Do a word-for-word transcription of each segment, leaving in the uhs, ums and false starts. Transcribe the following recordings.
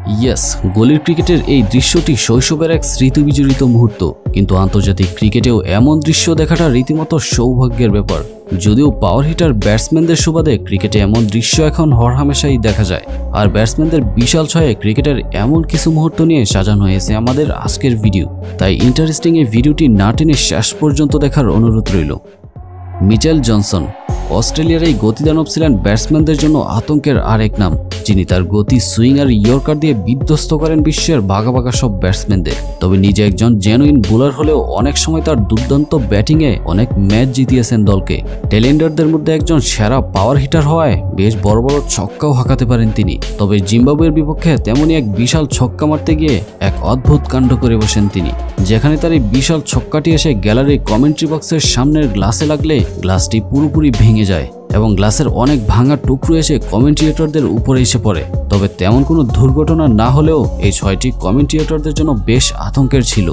Yes, গলির ক্রিকেটের এই দৃশ্যটি শৈশবের এক স্মৃতিবিজড়িত মুহূর্ত, কিন্তু আন্তর্জাতিক ক্রিকেটেও এমন দৃশ্য দেখাটা রীতিমতো সৌভাগ্যের ব্যাপার। যদিও পাওয়ার হিটার ব্যাটসম্যানদের সুবাদে ক্রিকেটে এমন দৃশ্য এখন হরহামেশাই দেখা যায়, আর ব্যাটসম্যানদের বিশাল ছয়ে ক্রিকেটের এমন কিছু মুহূর্ত নিয়ে সাজানো হয়েছে আমাদের আজকের ভিডিও। তাই ইন্টারেস্টিং এই ভিডিওটি না টেনে শেষ পর্যন্ত দেখার অনুরোধ রইল। মিচেল জনসন অস্ট্রেলিয়ার এই গতিদানব ছিলেন ব্যাটসম্যানদের জন্য আতঙ্কের আরেক নাম, যিনি তার গতি, সুইং আর ইয়র্কার দিয়ে বিধ্বস্ত করেন বিশ্বের ভাগা ভাগা সব ব্যাটসম্যানদের। তবে নিজে একজন জেনুইন বোলার হলেও অনেক সময় তার দুর্দান্ত ব্যাটিংয়ে অনেক ম্যাচ জিতিয়েছেন দলকে। টেলেন্ডারদের মধ্যে একজন সেরা পাওয়ার হিটার হওয়ায় বেশ বড় বড় ছক্কাও হাঁকাতে পারেন তিনি। তবে জিম্বাবুয়ের বিপক্ষে তেমনই এক বিশাল ছক্কা মারতে গিয়ে এক অদ্ভুত কাণ্ড করে বসেন তিনি, যেখানে তার এই বিশাল ছক্কাটি এসে গ্যালারির কমেন্ট্রি বক্সের সামনের গ্লাসে লাগলে গ্লাসটি পুরোপুরি ভেঙে যায় এবং গ্লাসের অনেক ভাঙা টুকরো এসে কমেন্ট্রিয়েটরদের উপরে এসে পড়ে। তবে তেমন কোনো দুর্ঘটনা না হলেও এই ছয়টি কমেন্ট্রিয়েটরদের জন্য বেশ আতঙ্কের ছিল।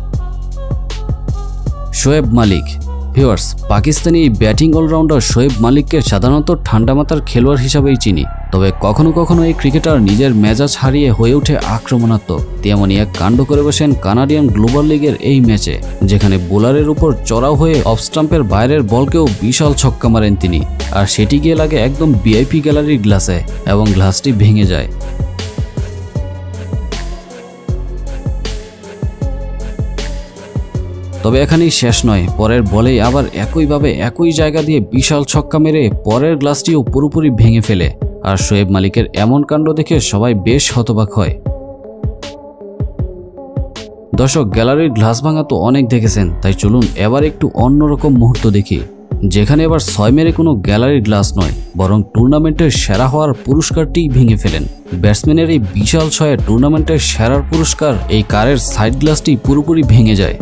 শোয়েব মালিক ভিউয়ার্স, পাকিস্তানি এই ব্যাটিং অলরাউন্ডার শোয়েব মালিককে সাধারণত ঠান্ডা মাথার খেলোয়াড় হিসাবেই চিনি। তবে কখনো কখনো এই ক্রিকেটার নিজের মেজাজ হারিয়ে হয়ে ওঠে আক্রমণাত্মক। তেমনই এক কাণ্ড করে বসেন কানাডিয়ান গ্লোবাল লিগের এই ম্যাচে, যেখানে বোলারের উপর চড়াও হয়ে অফ স্টাম্পের বাইরের বলকেও বিশাল ছক্কা মারেন তিনি, আর সেটি গিয়ে লাগে একদম ভিআইপি গ্যালারির গ্লাসে এবং গ্লাসটি ভেঙে যায়। তবে এখানেই শেষ নয়, পরের বলেই আবার একইভাবে একই জায়গা দিয়ে বিশাল ছক্কা মেরে পরের গ্লাসটিও পুরোপুরি ভেঙে ফেলে, আর শোয়েব মালিকের এমন কাণ্ড দেখে সবাই বেশ হতবাক হয়। দর্শক, গ্যালারির গ্লাস ভাঙা তো অনেক দেখেছেন, তাই চলুন এবার একটু অন্যরকম মুহূর্ত দেখি, যেখানে এবার ছয় মেরে কোনো গ্যালারির গ্লাস নয়, বরং টুর্নামেন্টের সেরা হওয়ার পুরস্কারটি ভেঙে ফেলেন। ব্যাটসম্যানের এই বিশাল ছয়ে টুর্নামেন্টের সেরার পুরস্কার এই কারের সাইড গ্লাসটি পুরোপুরি ভেঙে যায়।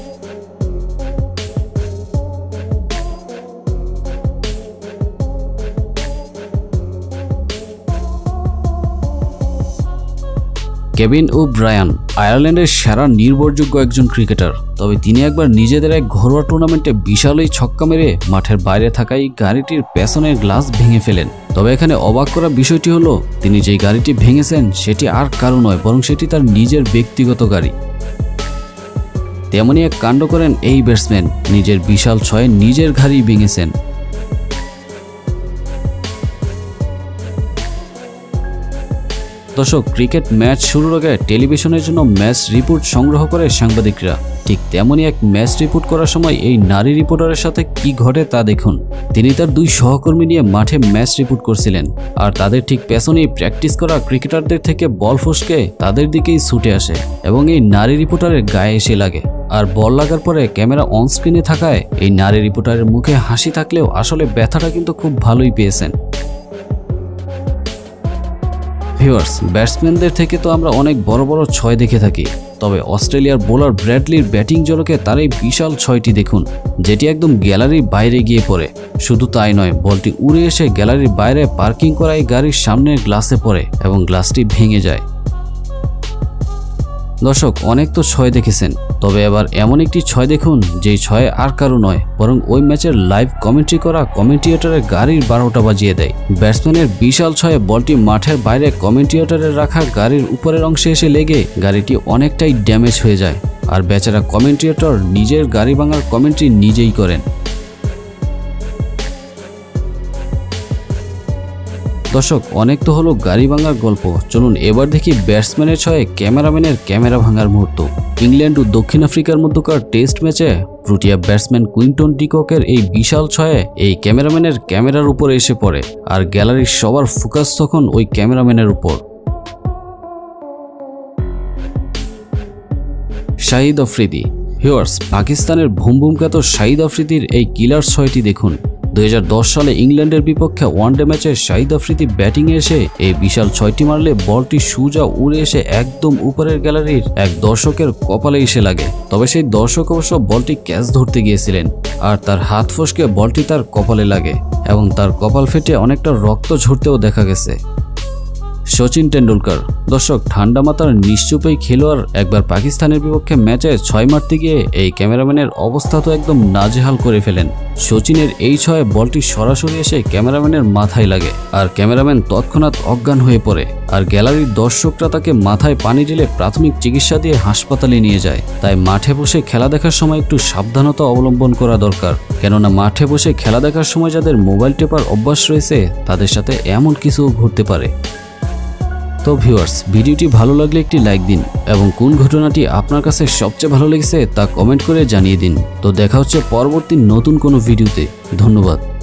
কেভিন ওব্রায়ান আয়ারল্যান্ডের সেরা নির্ভরযোগ্য একজন ক্রিকেটার। তবে তিনি একবার নিজেদের এক ঘরোয়া টুর্নামেন্টে বিশাল এই ছক্কা মেরে মাঠের বাইরে থাকা এই গাড়িটির পেছনের গ্লাস ভেঙে ফেলেন। তবে এখানে অবাক করা বিষয়টি হলো, তিনি যেই গাড়িটি ভেঙেছেন সেটি আর কারো নয়, বরং সেটি তার নিজের ব্যক্তিগত গাড়ি। তেমনই এক কাণ্ড করেন এই ব্যাটসম্যান, নিজের বিশাল ছয়ে নিজের গাড়ি ভেঙেছেন। দর্শক, ক্রিকেট ম্যাচ শুরুর আগে টেলিভিশনের জন্য ম্যাচ রিপোর্ট সংগ্রহ করে সাংবাদিকরা, ঠিক তেমনই এক ম্যাচ রিপোর্ট করার সময় এই নারী রিপোর্টারের সাথে কি ঘটে তা দেখুন। তিনি তার দুই সহকর্মী নিয়ে মাঠে ম্যাচ রিপোর্ট করছিলেন, আর তাদের ঠিক পেছনেই প্র্যাকটিস করা ক্রিকেটারদের থেকে বল ফসকে তাদের দিকেই ছুটে আসে এবং এই নারী রিপোর্টারের গায়ে এসে লাগে। আর বল লাগার পরে ক্যামেরা অন স্ক্রিনে থাকায় এই নারী রিপোর্টারের মুখে হাসি থাকলেও আসলে ব্যথাটা কিন্তু খুব ভালোই পেয়েছেন। ভিউয়ার্স, ব্যাটসম্যানদের থেকে তো আমরা অনেক বড় বড় ছয় দেখে থাকি, তবে অস্ট্রেলিয়ার বোলার ব্র্যাডলির ব্যাটিং জলকে তার এই বিশাল ছয়টি দেখুন, যেটি একদম গ্যালারির বাইরে গিয়ে পড়ে। শুধু তাই নয়, বলটি উড়ে এসে গ্যালারির বাইরে পার্কিং করা এই গাড়ির সামনের গ্লাসে পড়ে এবং গ্লাসটি ভেঙে যায়। দর্শক, অনেক তো ছয় দেখেছেন, তবে এবার এমন একটি ছয় দেখুন যেই ছয় আর কারো নয়, বরং ওই ম্যাচের লাইভ কমেন্ট্রি করা কমেন্ট্রিয়েটরের গাড়ির বারোটা বাজিয়ে দেয়। ব্যাটসম্যানের বিশাল ছয়ে বলটি মাঠের বাইরে কমেন্ট্রিয়েটরের রাখা গাড়ির উপরের অংশে এসে লেগে গাড়িটি অনেকটাই ড্যামেজ হয়ে যায়, আর বেচারা কমেন্ট্রিয়েটর নিজের গাড়ি ভাঙার কমেন্ট্রি নিজেই করেন। দর্শক, অনেক তো হলো গাড়ি ভাঙার গল্প, চলুন এবার দেখি ব্যাটসম্যানের ছয়ে ক্যামেরাম্যানের ক্যামেরা ভাঙার মুহূর্ত। ইংল্যান্ড ও দক্ষিণ আফ্রিকার মধ্যকার টেস্ট ম্যাচে প্রোটিয়া ব্যাটসম্যান কুইন্টন ডিককের এই বিশাল ছয়ে এই ক্যামেরাম্যানের ক্যামেরার উপরে এসে পড়ে, আর গ্যালারির সবার ফোকাস তখন ওই ক্যামেরাম্যানের উপর। শাহিদ আফ্রিদি ভিউয়ার্স, পাকিস্তানের ভুম ভুম খ্যাত শাহিদ আফ্রিদির এই কিলার ছয়টি দেখুন। দুই হাজার দশ সালে ইংল্যান্ডের বিপক্ষে ওয়ানডে ম্যাচে শাহিদ আফ্রিদি ব্যাটিংয়ে এসে এই বিশাল ছয়টি মারলে বলটি সোজা উড়ে এসে একদম উপরের গ্যালারির এক দর্শকের কপালে এসে লাগে। তবে সেই দর্শক অবশ্য বলটি ক্যাচ ধরতে গিয়েছিলেন, আর তার হাত ফসকে বলটি তার কপালে লাগে এবং তার কপাল ফেটে অনেকটা রক্ত ঝরতেও দেখা গেছে। সচিন টেন্ডুলকার। দর্শক, ঠান্ডা মাথার নিশ্চুপেই খেলোয়াড় একবার পাকিস্তানের বিপক্ষে ম্যাচে ছয় মারতে গিয়ে এই ক্যামেরাম্যানের অবস্থা তো একদম নাজেহাল করে ফেলেন। সচিনের এই ছয়ে বলটি সরাসরি এসে ক্যামেরাম্যানের মাথায় লাগে আর ক্যামেরাম্যান তৎক্ষণাৎ অজ্ঞান হয়ে পড়ে আর গ্যালারির দর্শকরা তাকে মাথায় পানি ঢেলে প্রাথমিক চিকিৎসা দিয়ে হাসপাতালে নিয়ে যায়। তাই মাঠে বসে খেলা দেখার সময় একটু সাবধানতা অবলম্বন করা দরকার, কেননা মাঠে বসে খেলা দেখার সময় যাদের মোবাইল টেপার অভ্যাস রয়েছে তাদের সাথে এমন কিছু ঘটতে পারে। তো ভিউয়ার্স, ভিডিওটি ভালো লাগলে একটি লাইক দিন এবং কোন ঘটনাটি আপনার কাছে সবচেয়ে ভালো লেগেছে তা কমেন্ট করে জানিয়ে দিন। তো দেখা হচ্ছে পরবর্তী নতুন কোনো ভিডিওতে। ধন্যবাদ।